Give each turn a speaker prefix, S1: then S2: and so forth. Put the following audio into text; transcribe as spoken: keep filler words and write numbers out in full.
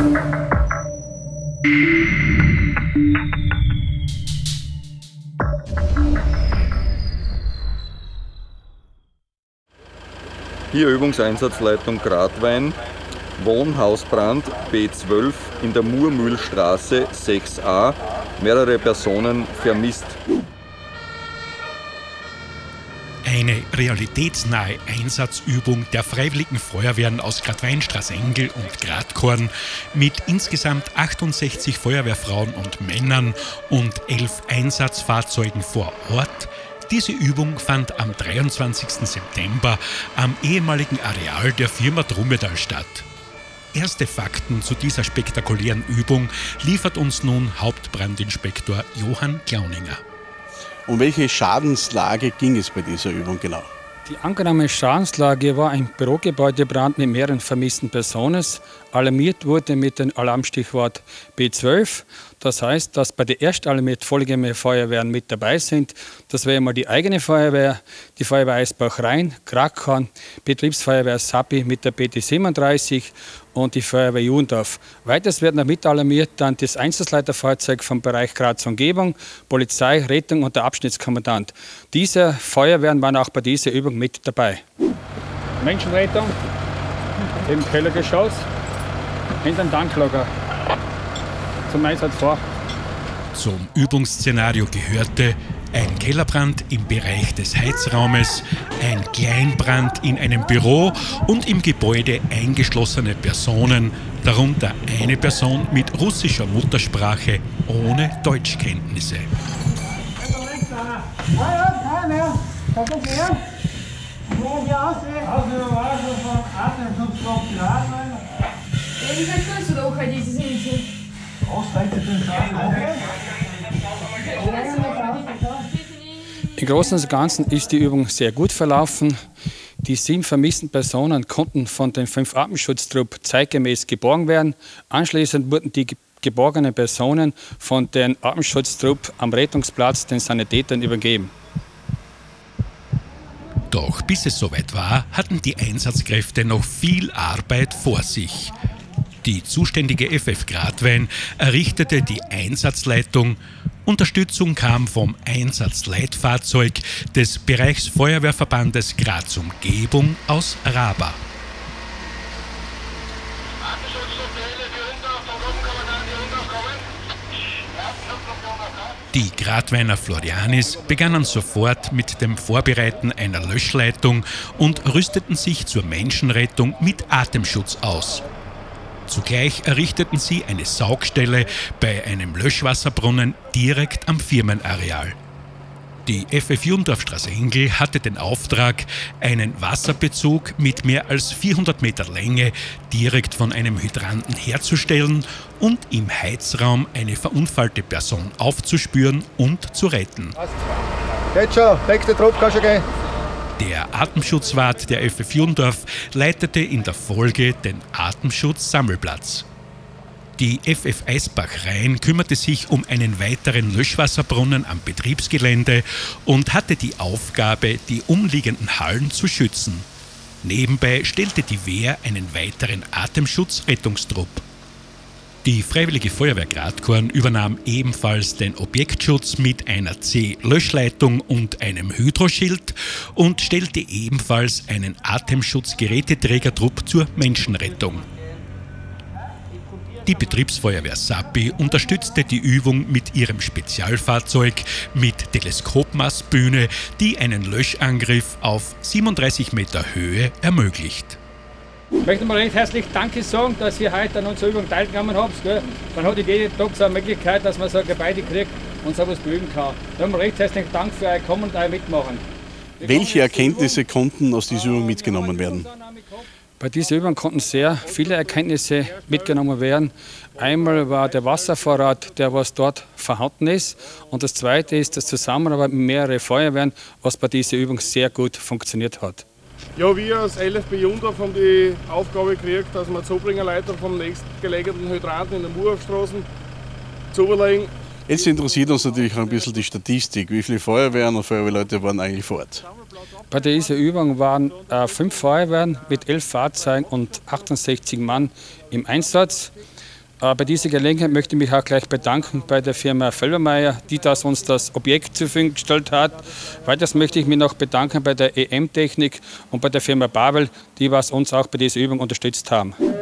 S1: Hier Übungseinsatzleitung Gratwein, Wohnhausbrand B zwölf in der Murmühlstraße sechs a, mehrere Personen vermisst.
S2: Eine realitätsnahe Einsatzübung der Freiwilligen Feuerwehren aus Gratwein-Straßengel und Gratkorn mit insgesamt achtundsechzig Feuerwehrfrauen und Männern und elf Einsatzfahrzeugen vor Ort. Diese Übung fand am dreiundzwanzigsten September am ehemaligen Areal der Firma Dromedal statt. Erste Fakten zu dieser spektakulären Übung liefert uns nun Hauptbrandinspektor Johann Klauninger.
S3: Um welche Schadenslage ging es bei dieser Übung genau?
S4: Die angenommene Schadenslage war ein Bürogebäudebrand mit mehreren vermissten Personen. Alarmiert wurde mit dem Alarmstichwort B zwölf. Das heißt, dass bei der ersten alarmiert folgende Feuerwehren mit dabei sind. Das wäre einmal die eigene Feuerwehr, die Feuerwehr Eisbach-Rhein, Krakau, Betriebsfeuerwehr Sappi mit der B T siebenunddreißig und die Feuerwehr Juhendorf. Weiters werden damit alarmiert dann das Einsatzleiterfahrzeug vom Bereich Graz Umgebung, Polizei, Rettung und der Abschnittskommandant. Diese Feuerwehren waren auch bei dieser Übung mit dabei. Menschenrettung im Kellergeschoss, in den Tanklager. Zum Einsatz vor.
S2: Zum Übungsszenario gehörte ein Kellerbrand im Bereich des Heizraumes, ein Kleinbrand in einem Büro und im Gebäude eingeschlossene Personen, darunter eine Person mit russischer Muttersprache ohne Deutschkenntnisse.
S4: Im Großen und Ganzen ist die Übung sehr gut verlaufen. Die sieben vermissten Personen konnten von dem fünf Atemschutztrupp zeitgemäß geborgen werden. Anschließend wurden die geborgenen Personen von dem Atemschutztrupp am Rettungsplatz den Sanitätern übergeben.
S2: Doch bis es soweit war, hatten die Einsatzkräfte noch viel Arbeit vor sich. Die zuständige F F Gratwein errichtete die Einsatzleitung. Unterstützung kam vom Einsatzleitfahrzeug des Bereichsfeuerwehrverbandes Graz Umgebung aus Raba. Die Gratweiner Florianis begannen sofort mit dem Vorbereiten einer Löschleitung und rüsteten sich zur Menschenrettung mit Atemschutz aus. Zugleich errichteten sie eine Saugstelle bei einem Löschwasserbrunnen direkt am Firmenareal. Die F F Juhendorf-Straßengel hatte den Auftrag, einen Wasserbezug mit mehr als vierhundert Meter Länge direkt von einem Hydranten herzustellen und im Heizraum eine verunfallte Person aufzuspüren und zu retten.
S5: Geht schon, nächste Trupp kann schon gehen.
S2: Der Atemschutzwart der F F Juhendorf leitete in der Folge den Atemschutz-Sammelplatz. Die F F Eisbach-Rhein kümmerte sich um einen weiteren Löschwasserbrunnen am Betriebsgelände und hatte die Aufgabe, die umliegenden Hallen zu schützen. Nebenbei stellte die Wehr einen weiteren Atemschutz-Rettungstrupp. Die Freiwillige Feuerwehr Gratkorn übernahm ebenfalls den Objektschutz mit einer C-Löschleitung und einem Hydroschild und stellte ebenfalls einen Atemschutzgeräteträgertrupp zur Menschenrettung. Die Betriebsfeuerwehr Sappi unterstützte die Übung mit ihrem Spezialfahrzeug mit Teleskopmastbühne, die einen Löschangriff auf siebenunddreißig Meter Höhe ermöglicht.
S4: Ich möchte mal recht herzlich Danke sagen, dass ihr heute an unserer Übung teilgenommen habt. Gell? Man hat jeden Tag so eine Möglichkeit, dass man so ein Gebäude kriegt und sowas beüben kann. Nochmal recht herzlichen Dank für euer Kommen und euer Mitmachen.
S3: Welche Erkenntnisse konnten aus dieser Übung mitgenommen werden?
S4: Bei dieser Übung konnten sehr viele Erkenntnisse mitgenommen werden. Einmal war der Wasservorrat, der was dort vorhanden ist. Und das Zweite ist das Zusammenarbeit mit mehreren Feuerwehren, was bei dieser Übung sehr gut funktioniert hat.
S5: Ja, wir als L F B Juhendorf haben die Aufgabe gekriegt, dass wir Zubringerleiter vom nächstgelegenen Hydranten in der Murhofstraße zu überlegen.
S3: Jetzt interessiert uns natürlich auch ein bisschen die Statistik. Wie viele Feuerwehren und Feuerwehrleute waren eigentlich vor Ort?
S4: Bei dieser Übung waren äh, fünf Feuerwehren mit elf Fahrzeugen und achtundsechzig Mann im Einsatz. Bei dieser Gelegenheit möchte ich mich auch gleich bedanken bei der Firma Völbermeier, die das uns das Objekt zur Verfügung gestellt hat. Weiters möchte ich mich noch bedanken bei der E M-Technik und bei der Firma Babel, die was uns auch bei dieser Übung unterstützt haben.